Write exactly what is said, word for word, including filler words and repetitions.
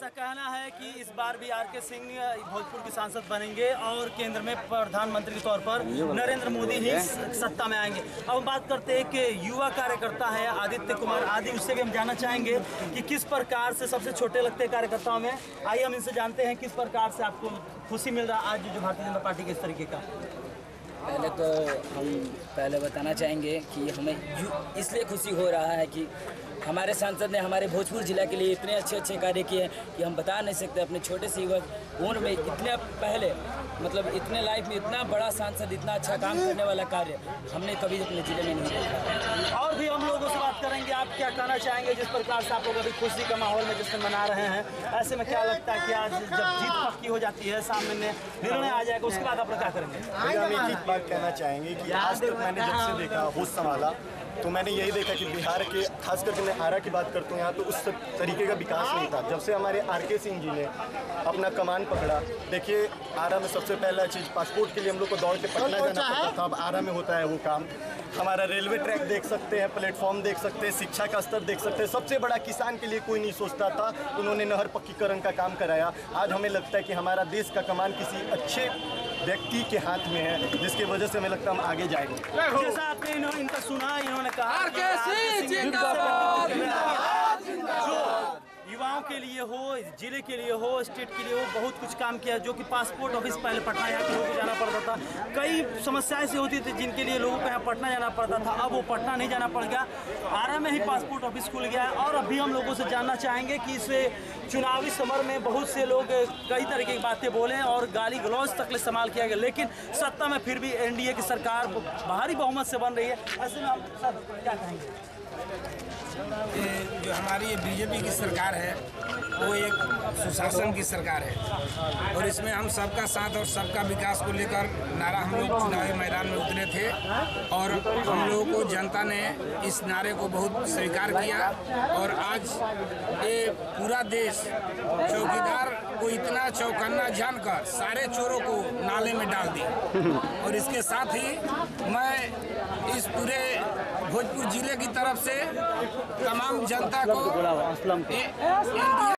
ऐसा कहना है कि इस बार भी आर के सिंह भोजपुर के सांसद बनेंगे और केंद्र में प्रधानमंत्री के तौर पर नरेंद्र मोदी ही सत्ता में आएंगे। अब हम बात करते हैं कि युवा कार्यकर्ता है आदित्य कुमार आदि, उससे भी हम जानना चाहेंगे कि किस प्रकार से सबसे छोटे लगते हैं कार्यकर्ताओं में। आइए हम इनसे जानते हैं किस प्रकार से आपको खुशी मिल रहा है आज जो भारतीय जनता पार्टी के इस तरीके का। पहले तो हम पहले बताना चाहेंगे कि हमें इसलिए खुशी हो रहा है कि हमारे सांसद ने हमारे भोजपुर जिला के लिए इतने अच्छे अच्छे कार्य किए कि हम बता नहीं सकते। अपने छोटे से युवक उम्र में इतने पहले मतलब इतने लाइफ में इतना बड़ा सांसद इतना अच्छा काम करने वाला कार्य हमने कभी अपने जिले में नहीं देखा। और भी हम लोगों से बात करेंगे, आप क्या कहना चाहेंगे जिस प्रकार से आप लोग अभी खुशी का माहौल में जिससे मना रहे हैं, ऐसे में क्या लगता है कि आज जब जीत पक्की हो जाती है, सामने निर्णय आ जाएगा, उसके बाद आप लोग क्या करेंगे? हम एक बात कहना चाहेंगे कि आज तक मैंने जब से देखा होश संभाला तो मैंने यही देखा कि बिहार के खास करके मैं आरा की बात करता हूँ, यहाँ तो उस तरीके का विकास नहीं था। जब से हमारे आर के सिंह जी ने अपना कमान पकड़ा, देखिए आरा में सबसे पहला चीज़ पासपोर्ट के लिए हम लोग को दौड़ के पटना जाना पड़ता था, अब आरा में होता है वो काम। हमारा रेलवे ट्रैक देख सकते हैं, प्लेटफॉर्म देख सकते हैं, शिक्षा का स्तर देख सकते हैं। सबसे बड़ा किसान के लिए कोई नहीं सोचता था, उन्होंने नहर पक्कीकरण का काम कराया। आज हमें लगता है कि हमारा देश का कमान किसी अच्छे व्यक्ति के हाथ में है, जिसकी वजह से हमें लगता है हम आगे जाएंगे। जैसा आपने इन्होंने इनका सुना, इन्होंने कहा जो युवाओं के लिए हो, जिले के लिए हो, स्टेट के लिए हो, बहुत कुछ काम किया। जो कि पासपोर्ट ऑफिस पहले पटना यहाँ के लोगों को जाना पड़ता था, कई समस्याएं से होती थी जिनके लिए लोगों को यहाँ पटना जाना पड़ता था, अब वो पटना नहीं जाना पड़ गया, आरा में ही पासपोर्ट ऑफिस खुल गया है। और अभी हम लोगों से जानना चाहेंगे कि इस चुनावी समर में बहुत से लोग कई तरह की बातें बोले और गाली गलौज तक इस्तेमाल किया गया, लेकिन सत्ता में फिर भी एनडीए की सरकार भारी बहुमत से बन रही है। ऐसे में आप सर क्या कहेंगे? जो हमारी ये बीजेपी की सरकार है वो एक सुशासन की सरकार है और इसमें हम सबका साथ और सबका विकास को लेकर नारा हम लोग चुनावी मैदान में उतरे थे और हम लोगों को जनता ने इस नारे को बहुत स्वीकार किया। और आज ये पूरा देश चौकीदार को इतना चौकन्ना जानकर सारे चोरों को नाले में डाल दिया। और इसके साथ ही मैं इस पूरे भोजपुर जिले की तरफ से तमाम जनता को